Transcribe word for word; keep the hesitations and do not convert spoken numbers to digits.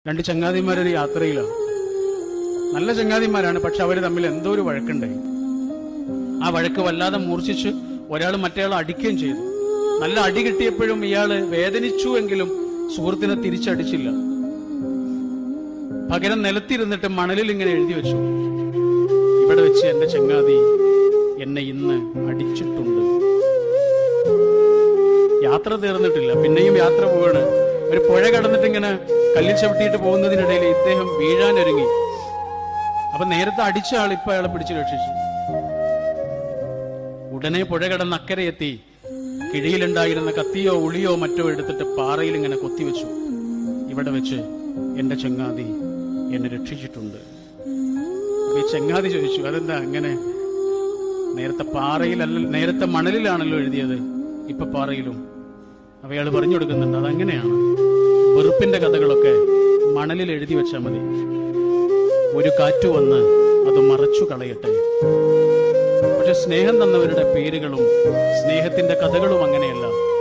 രണ്ട് ചങ്ങാതിമാരൊരു യാത്രയിലാണ്. നല്ല ചങ്ങാതിമാരാണ്, പക്ഷെ അവര് തമ്മിൽ എന്തോ ഒരു വഴക്കുണ്ടായി. ആ വഴക്ക് വല്ലാതെ മൂർച്ഛിച്ച് ഒരാൾ മറ്റേയാളെ അടിക്കുകയും ചെയ്തു. നല്ല അടി കിട്ടിയപ്പോഴും ഇയാള് വേദനിച്ചു എങ്കിലും സുഹൃത്തിനെ തിരിച്ചടിച്ചില്ല. പകരം നിലത്തിരുന്നിട്ട് മണലിൽ ഇങ്ങനെ എഴുതി വെച്ചു, ഇവിടെ വെച്ച് എന്റെ ചങ്ങാതി എന്നെ ഇന്ന് അടിച്ചിട്ടുണ്ട്. യാത്ര തീർന്നിട്ടില്ല, പിന്നെയും യാത്ര പോവാണ്. ഒരു പുഴ കടന്നിട്ട് ഇങ്ങനെ കല്ലിൽ ചവിട്ടിയിട്ട് പോകുന്നതിനിടയിൽ ഇദ്ദേഹം വീഴാനൊരുങ്ങി. അപ്പൊ നേരത്തെ അടിച്ച ആൾ ഇപ്പൊ അയാളെ പിടിച്ചു രക്ഷിച്ചു. ഉടനെ പുഴ കടന്ന് അക്കരെ എത്തി കിഴിയിലുണ്ടായിരുന്ന കത്തിയോ ഉളിയോ മറ്റോ എടുത്തിട്ട് പാറയിൽ ഇങ്ങനെ കൊത്തിവെച്ചു. ഇവിടെ വെച്ച് എന്റെ ചങ്ങാതി എന്നെ രക്ഷിച്ചിട്ടുണ്ട്. ഈ ചങ്ങാതി ചോദിച്ചു, അതെന്താ അങ്ങനെ? നേരത്തെ പാറയിലല്ല, നേരത്തെ മണലിലാണല്ലോ എഴുതിയത്, ഇപ്പൊ പാറയിലും. അപ്പൊ അയാൾ പറഞ്ഞു കൊടുക്കുന്നുണ്ട്, അതങ്ങനെയാണ്. വെറുപ്പിന്റെ കഥകളൊക്കെ മണലിൽ എഴുതി വെച്ചാൽ മതി, ഒരു കാറ്റു വന്ന് അത് മറച്ചു കളയട്ടെ. പക്ഷെ സ്നേഹം തന്നവരുടെ പേരുകളും സ്നേഹത്തിന്റെ കഥകളും അങ്ങനെയല്ല.